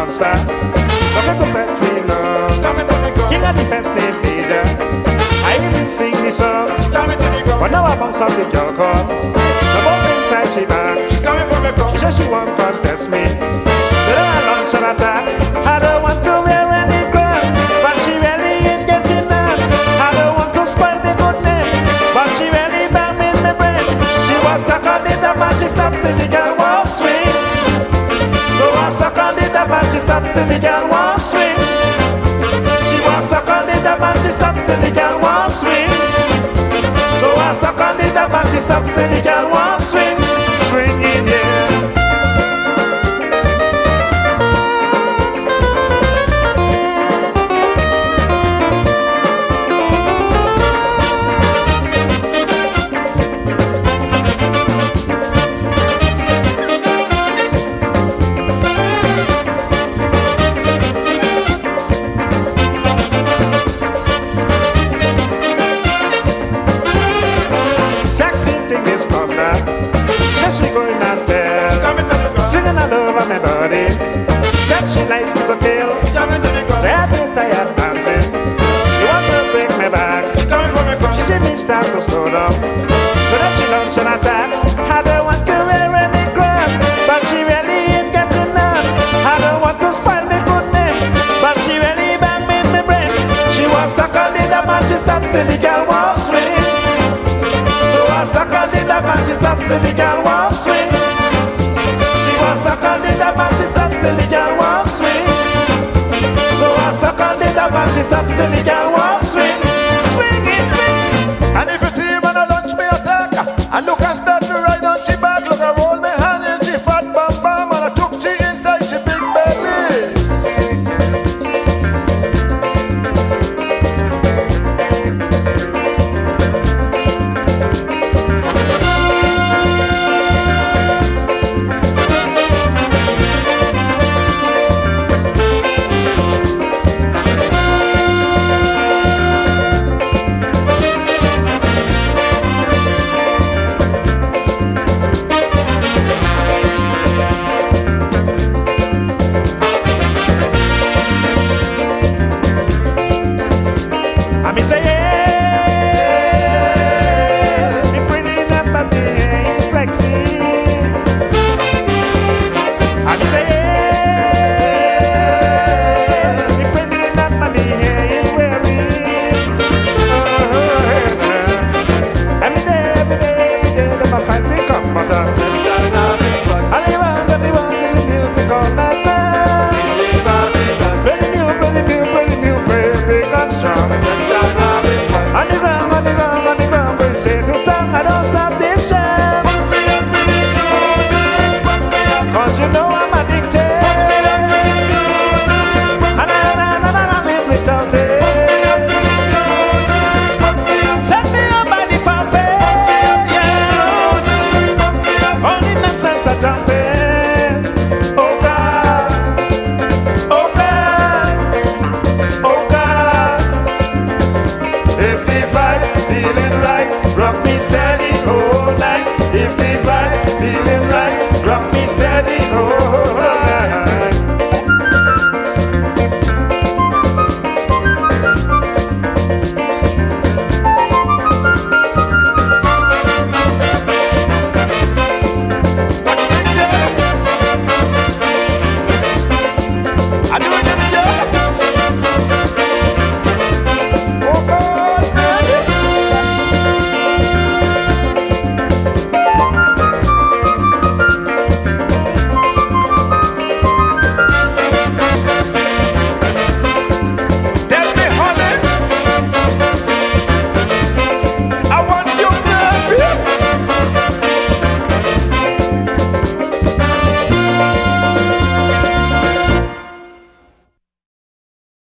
monster. Come to pet me love. King of the pet named Asia. I even sing the song. But now I bounce off the girl call. The boat inside she back. She said she won't contest me. So then I launch an attack. I don't want to wear any crown, but she really ain't getting none. I don't want to spoil the good name, but she really bang in my brain. She was stuck on the dub and she stops in the girl won't swing. So I stuck on the dub and she stops in the girl won't swing. She was stuck on the dub and she stops in the girl won't swing. So I stuck on the dub and she stops in the girl won't swing. Swing in here. Sexy thing is Thundah. Says she going and tell, singing all over my body. Said she likes to kill, tired and tired dancing. She wants to break my back. She see me start to slow down, so then she launch an attack. I don't want to wear any crown, but she really ain't getting none. I don't want to spoil my good name, but she really bang me in my brain. She was stuck on the dub and she stops till the girl won't swing. So I stuck on the dub and she stops till the girl won't swing. She was stuck on the dub and she stops till the girl won't swing. So I stuck on the dub and she stops till the girl won't swing. Swing it, swing. And if you team and I launch me attack, and look and start to ride on she back, look I roll me hand in she fat bam bam, and I took she inside she big belly. I me say yeah, me pretty enough but me ain't flexy. I me say yeah, me pretty enough but me ain't wearing. Every day, them a find me comforter. And they want the music all night long. Pretty new, big and strong. On the ground, we say to tongue, I don't stop this jam. Cause you know I'm addicted, and I live without it. Set me up by the pumping, yeah. Only nonsense are jumping. Oh God, oh God, oh God. If the vibe's feeling right, rock me steady all night. If the vibe's feeling right, rock me steady all